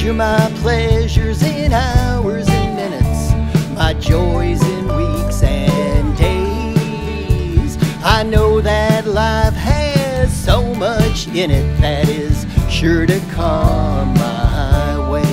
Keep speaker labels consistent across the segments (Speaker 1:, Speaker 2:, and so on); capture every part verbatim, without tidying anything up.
Speaker 1: measure my pleasures in hours and minutes, my joys in weeks and days. I know that life has so much in it that is sure to come my way.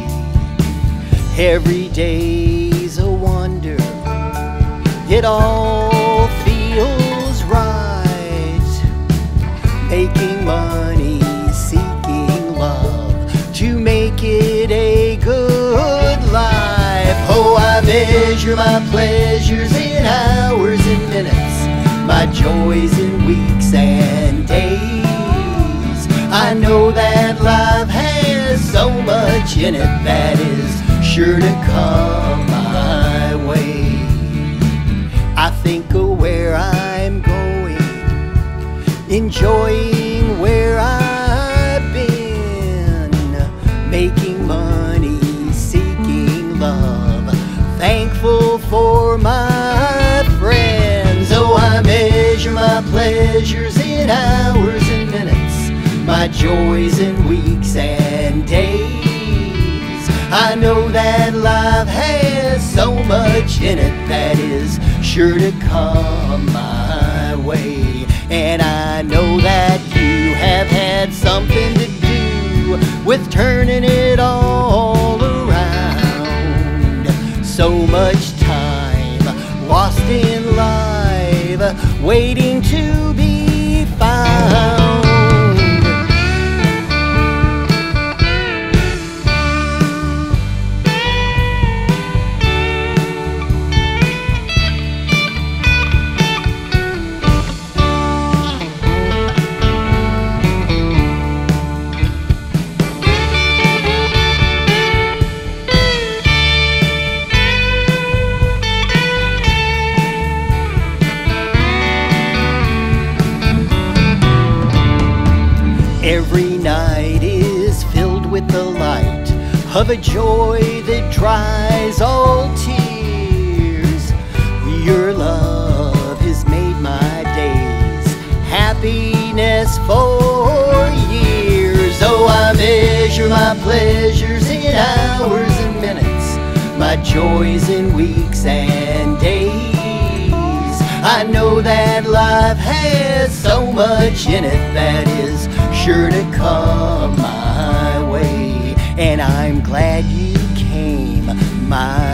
Speaker 1: Every day's a wonder, it all feels right. Making money, seeking love, to make it a good life. Oh, I measure my pleasures in hours and minutes, my joys in weeks and days. I know that life has so much in it that is sure to come my way. I think of where I'm going, enjoying where I've been, making money, seeking love, thankful for my friends. Oh, I measure my pleasures in hours and minutes, my joys in weeks and days. I know that life has so much in it that is sure to come my way. And I know that you have had something to do with turning it all around. So much time lost in life, waiting to be found. Every night is filled with the light of a joy that dries all tears. Your love has made my days happiness for years. Oh, I measure my pleasures in hours and minutes, my joys in weeks and days. I know that life has so much in it that is sure to come my way. And I'm glad you came my